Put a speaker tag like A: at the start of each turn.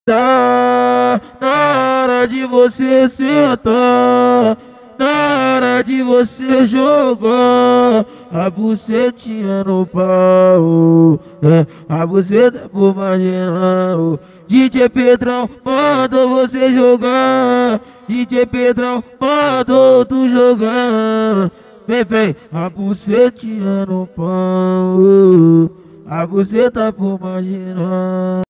A: Tá na hora de você sentar, na hora de você jogar a bucetinha no pau, a buceta por marginal. DJ Pedrão mandou você jogar, DJ Pedrão mandou tu jogar. Vem, a bucetinha no pau, a buceta por marginal.